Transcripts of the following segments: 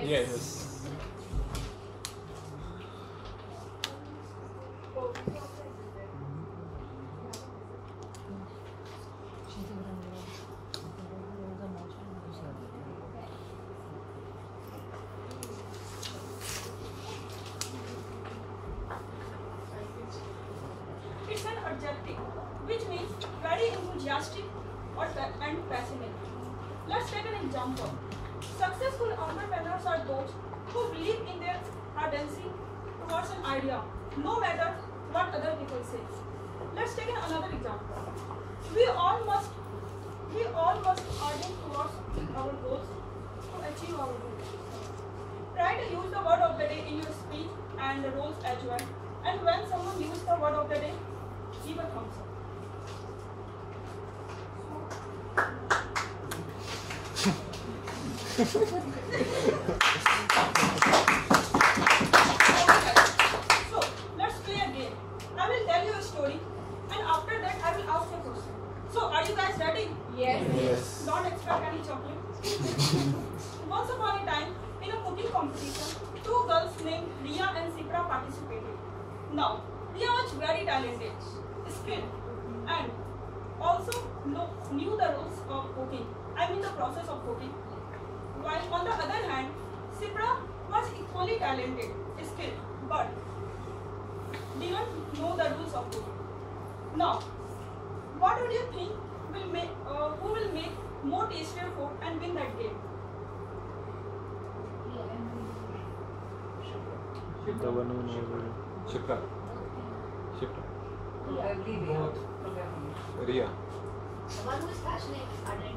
Yes. It's an adjective, which means very enthusiastic and passionate. Let's take an example. Successful entrepreneurs are those who believe in their urgency towards an idea, no matter what other people say. Let's take another example. We all must ardent towards our goals to achieve our goals. Try to use the word of the day in your speech and the roles as well. And when someone uses the word of the day, give a thumbs up. So, let's play a game. I will tell you a story and after that I will ask a question. So, are you guys ready? Yes. Don't expect any chocolate. Once upon a time, in a cooking competition, two girls named Ria and Sipra participated. Now, Ria was very talented, skilled, and also knew the rules of cooking. I mean the process of cooking. While on the other hand, Sipra was equally talented, skilled, but didn't know the rules of cooking. Now, what would you think will make who will make more tastier food and win that game? The one who knows. Shipra. Shipra. Ria. One who is passionate, ardent.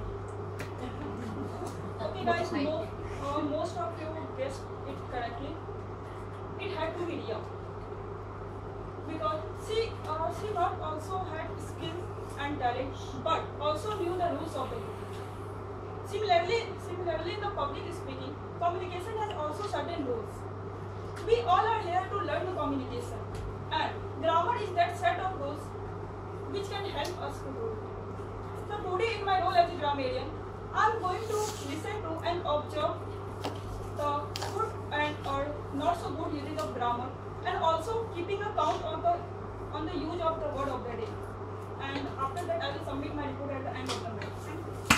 Okay guys, most of you guessed it correctly. It had to be Ria. Because she not also had skill and talent, but also knew the rules of the game. Similarly in the public speaking, communication has also certain rules. We all are here to learn the communication, and grammar is that set of rules which can help us to grow. So today in my role as a grammarian, I am going to listen to and observe the good and or not so good usage of grammar, and also keeping a count on the use of the word of the day. And after that, I will submit my report at the end of the night.